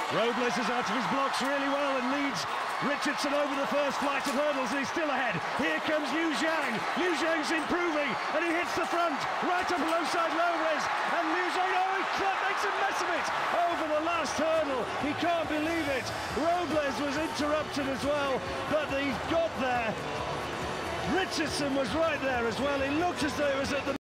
Robles is out of his blocks really well and leads Richardson over the first flight of hurdles, and he's still ahead. Here comes Liu Zhang. Liu Zhang's improving, and he hits the front, right up alongside Robles. And Liu Zhang, oh, he makes a mess of it over the last hurdle. He can't believe it. Robles was interrupted as well, but he got there. Richardson was right there as well. It looked as though it was at the